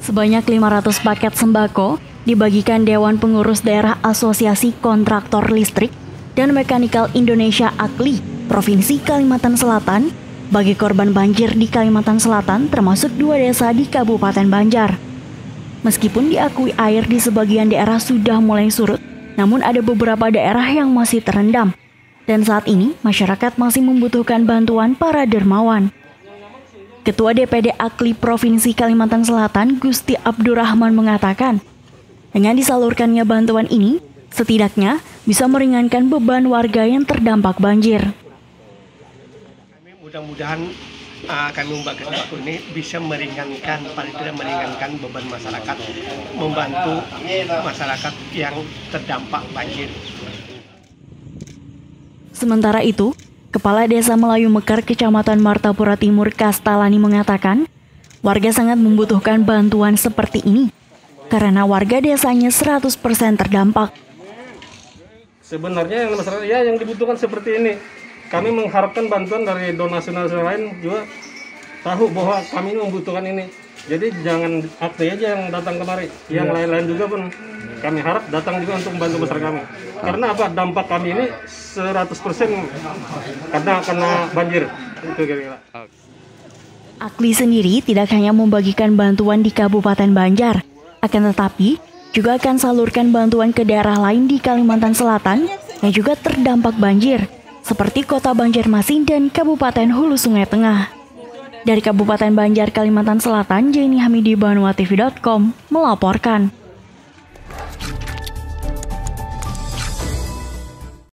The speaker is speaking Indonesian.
Sebanyak 500 paket sembako dibagikan Dewan Pengurus Daerah Asosiasi Kontraktor Listrik dan Mekanikal Indonesia AKLI, Provinsi Kalimantan Selatan, bagi korban banjir di Kalimantan Selatan termasuk 2 desa di Kabupaten Banjar. Meskipun diakui air di sebagian daerah sudah mulai surut, namun ada beberapa daerah yang masih terendam. Dan saat ini masyarakat masih membutuhkan bantuan para dermawan. Ketua DPD AKLI Provinsi Kalimantan Selatan, Gusti Abdurrahman mengatakan, dengan disalurkannya bantuan ini, setidaknya bisa meringankan beban warga yang terdampak banjir. Mudah-mudahan kami membagikan sembako ini bisa meringankan, paling tidak meringankan beban masyarakat, membantu masyarakat yang terdampak banjir. Sementara itu, Kepala Desa Melayu Mekar Kecamatan Martapura Timur Kastalani mengatakan, warga sangat membutuhkan bantuan seperti ini karena warga desanya 100% terdampak. Sebenarnya masyarakat yang dibutuhkan seperti ini. Kami mengharapkan bantuan dari donasi lain juga tahu bahwa kami ini membutuhkan ini. Jadi jangan AKLI aja yang datang kemari, yang lain-lain juga pun kami harap datang juga untuk membantu masyarakat kami. Karena apa? Dampak kami ini 100% karena banjir. Itu kira-kira. AKLI sendiri tidak hanya membagikan bantuan di Kabupaten Banjar, akan tetapi juga akan salurkan bantuan ke daerah lain di Kalimantan Selatan yang juga terdampak banjir, seperti Kota Banjarmasin dan Kabupaten Hulu Sungai Tengah. Dari Kabupaten Banjar, Kalimantan Selatan, Jenny Hamidi, BanuaTV.com melaporkan.